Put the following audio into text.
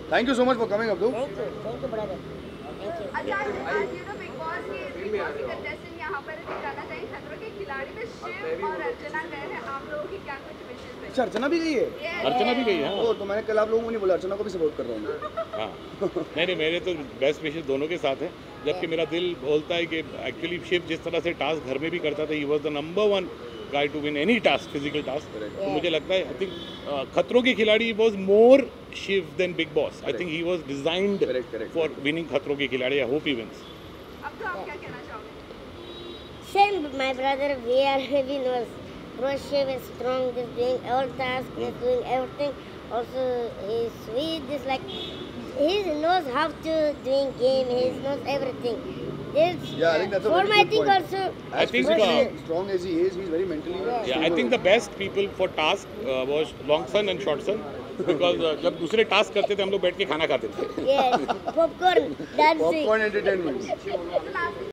Thank you so much for coming, Abdul. Thank you, brother. Thank you. अच्छा, आज ये तो बिग बॉस की कंटेस्टेंट यहाँ पर दिखाना चाहिए खतरों के खिलाड़ी में शिव और अर्चना गए हैं, आप लोगों की क्या कुछ विशेष है? अच्छा, अर्चना भी गई है? अर्चना भी गई है। ओ, तो मैंने कल आप लोगों को नहीं बोला, अर्चना को भी सपोर्ट कर रहा हूँ। हाँ, नहीं मेरे तो बेस्ट विशेष दोनों के साथ है, जबकि मेरा दिल बोलता है कि एक्चुअली शिव जिस तरह से टास्क घर में भी करता था, he was the number 1 guy to win any task, physical task. तो मुझे लगता है, I think खतरों के खिलाड़ी was more Shiv than Big Boss. I think he was designed for winning खतरों के खिलाड़ी. I hope he wins. अब तो आप क्या कहना चाहोगे? Same, my brother. We knows Shiv is strong. Just doing all tasks. He's doing everything. Also, he's sweet. Just like he knows how to doing game. He knows everything. Yeah, I think that's a for very my good thing point. also. I think strong as he is, he's very mentally stable. Yeah, I think the best people for task was long son and short son, because जब दूसरे task करते थे हम लोग बैठ के खाना खाते थे. Yes, popcorn, dancing. Popcorn entertainment.